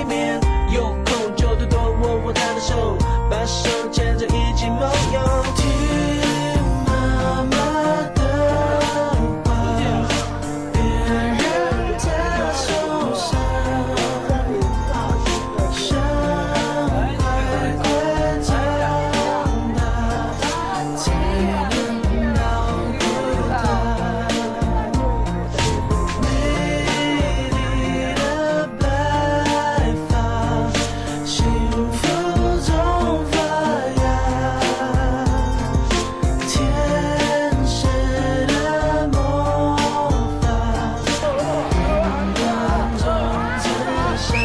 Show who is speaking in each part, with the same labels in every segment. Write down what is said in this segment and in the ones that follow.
Speaker 1: 对面，有空就多多握握他的手，把手牵着一起梦游。听妈妈的话，别让她受伤，想快快长大，才能照顾她。美丽的白发，幸福中发芽，天使的魔法，阳光中自下。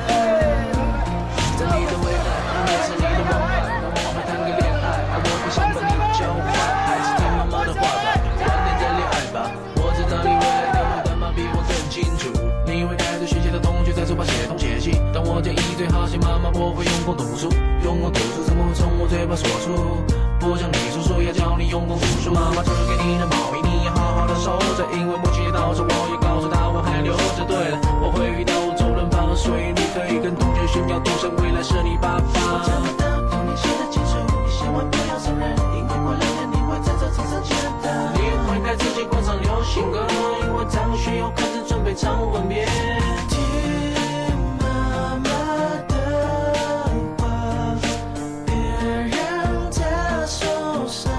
Speaker 1: 在你的未来，我也是你的梦幻，让我们谈个恋爱，我不想把你教坏，还是听妈妈的话吧，晚点再恋爱吧。我知道你未来的路，但妈比我更清楚。你会带着学习的同学在书包写东写西，当我建议最好写妈妈，我会用功读书，用功读书怎么会从我嘴巴说出？不像你叔叔要教你用功读书，妈妈织给你的毛衣你要好好的收着，因为母亲节到时我也告诉她我还留着。对了，我会遇到周润发，所以你可以跟同学炫耀，赌神未来是你爸爸。我找不到童年写的清楚，你千万不要承认，因为过2年你会在这场上见的。你会带自己观赏流行歌，因为张学友开始准备唱吻别。听妈妈的话，别让她受伤，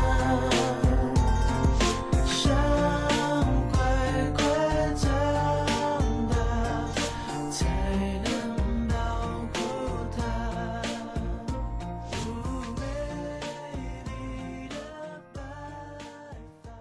Speaker 1: 想快快长大，才能照顾她。美丽的白发。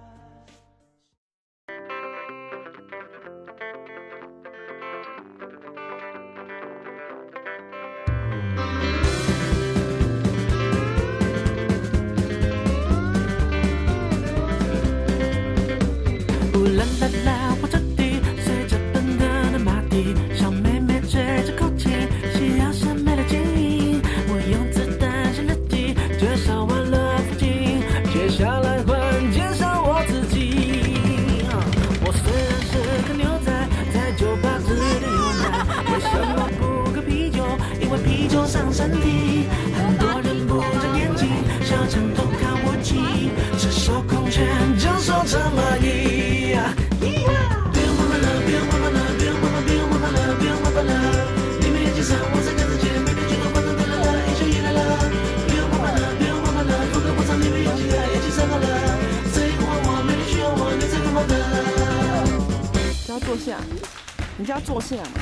Speaker 2: 呜啦啦啦，火车底，随着奔腾的马蹄，小妹妹吹着口琴，需要审美的建议。我用子弹写日记，介绍完了附近，接下来换介绍我自己。我虽然是个牛仔，在酒吧只点牛奶，为什么不喝啤酒？因为啤酒伤身体。很多人不长眼睛，小城都看不起，赤手空拳就手这么一。不用麻烦了，不用麻烦了，不用麻烦，不用麻烦了，不用麻烦了。你们眼睛上我在看得见，每天剧都换成对了，英雄也来了。不用麻烦了，不用麻烦了，不可不长，你们有几个眼睛上好了。这一个我，没人需要我，你这个模特。
Speaker 3: 就要坐下，你就要坐下嘛。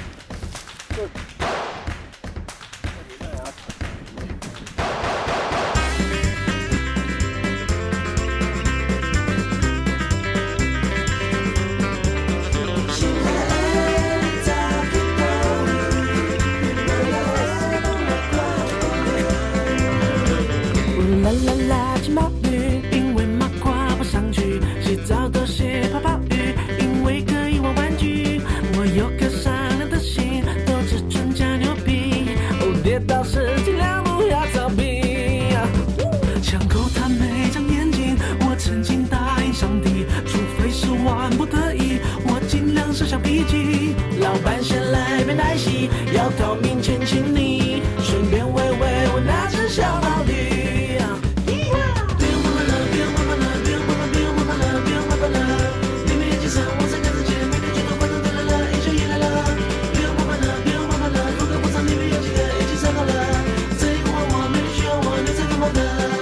Speaker 3: 呜啦啦啦，金毛鱼，因为马跨不上去，洗澡都是泡泡浴，因为可以玩玩具。我有颗善良的心，都只准加牛皮。哦，跌倒时尽量不要逃避。枪口他没长眼睛，我曾经答应上帝，除非是万不得已，我尽量设下笔记。老板先来杯奶昔，要到面前亲你，顺便喂喂我那只小毛驴。不用麻烦了，不用麻烦了，不用麻烦，不用麻烦了，不用麻烦了。你们眼睛上我才看得见，每天剧都换成对了，英雄也来了。不用麻烦了，不用麻烦了，不可不长，你们有几个眼睛上好了。这一个我，没人需要我，你这个模特。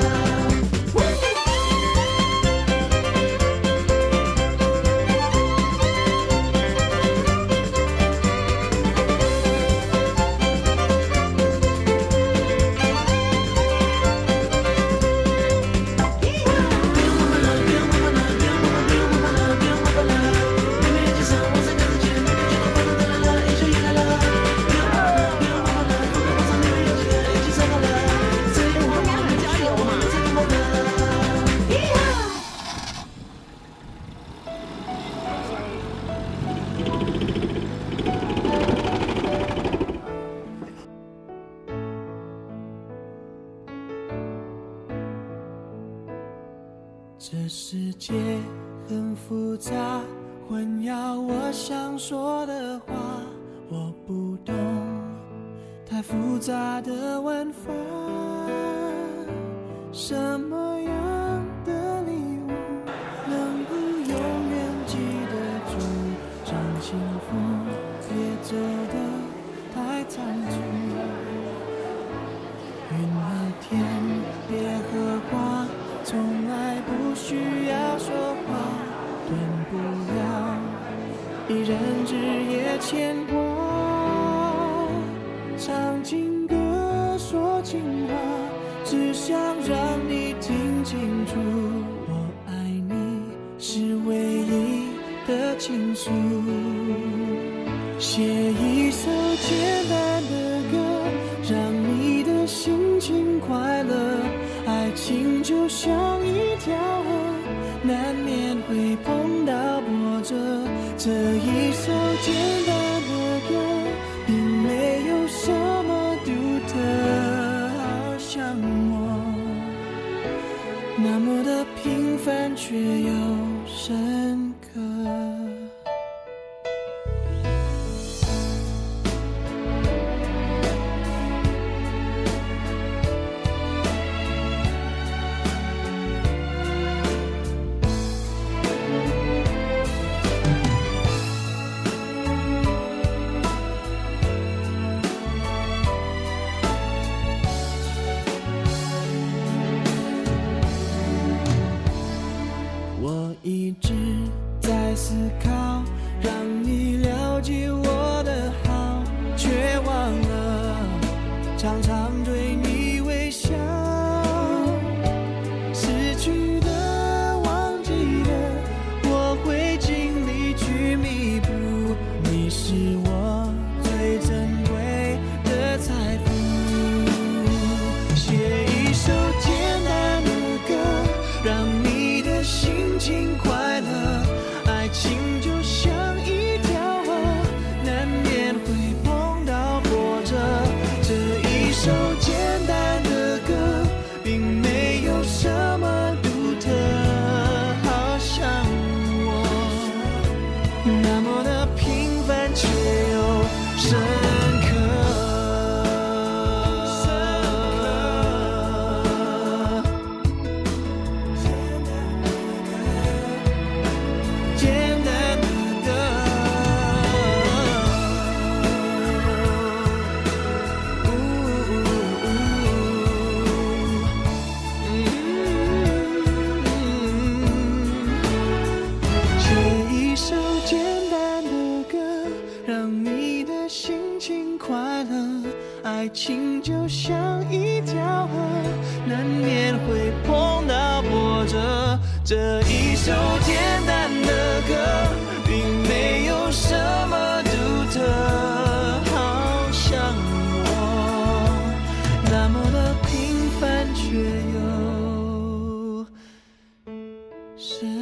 Speaker 4: 这世界很复杂，混淆我想说的话，我不懂复杂的玩法，什么样的礼物能不永远记得住？让幸福别走得太仓促。云和天，别和花，从来不需要说话，断不了一人日夜牵挂。唱情歌，说情话，只想让你听清楚，我爱你是唯一的倾诉。写一首简单的歌，让你的心情快乐。爱情就像一条河，难免会碰到波折。这一首简单的歌，并没有什么独特，好像我那么的平凡却又深刻。我一直在思考，让你了解我的好，却忘了常常对你微笑。失去的、忘记的，我会尽力去弥补。你是我最珍贵的财富。写一首简单的歌，让你的心情快乐。爱情就像一条河，难免会碰到波折。这一首简单的歌，并没有什么独特，好像我那么的平凡却又深刻。爱情就像一条河，难免会碰到波折。这一首简单的歌，并没有什么独特，好像我那么的平凡却又深